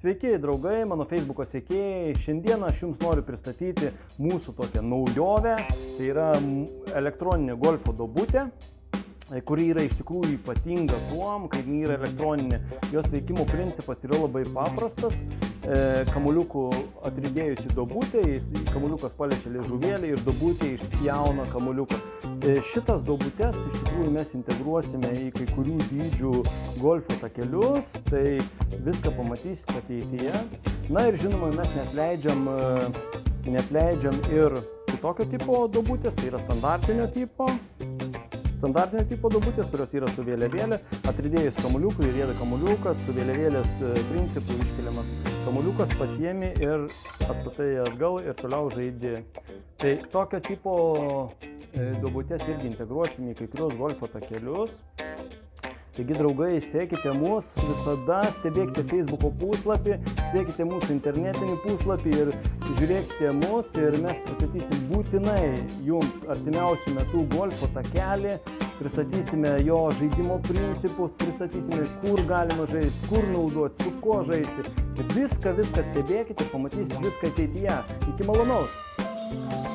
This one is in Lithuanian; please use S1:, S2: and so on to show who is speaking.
S1: Sveiki, draugai, mano Facebook'o sekėjai. Šiandieną aš jums noriu pristatyti mūsų tokią naujovę. Tai yra elektroninė golfo duobutė, kuri yra iš tikrųjų ypatinga tuom, kai yra elektroninė. Jos veikimo principas yra labai paprastas. Kamuoliukų atribėjus į duobutę, kamuoliukas paliečia liežuvėlį ir duobutė išspjauna kamuoliuką. Šitas duobutes iš tikrųjų mes integruosime į kai kurių dydžių golfo takelius, tai viską pamatysite ateityje. Na ir žinoma, mes neatleidžiam ir kitokio tipo duobutės, tai yra standartinio tipo duobutės, kurios yra su vėliavėlė. Atridėjus kamuoliukui, rieda kamuoliukas, su vėliavėlės principu iškeliamas kamuoliukas, pasiemi ir atstatai atgal ir toliau žaidi. Tai tokio tipo duobutės irgi integruosime į kai kurios golfo takelius. Taigi, draugai, sekite mus, visada stebėkite Facebook'o puslapį, sekite mūsų internetinį puslapį ir žiūrėkite mus ir mes pristatysim būtinai jums artimiausių metų golfo takelį, pristatysime jo žaidimo principus, pristatysime, kur galima žaisti, kur naudoti, su ko žaisti. Viską stebėkite, pamatysite viską ateityje. Iki malonaus!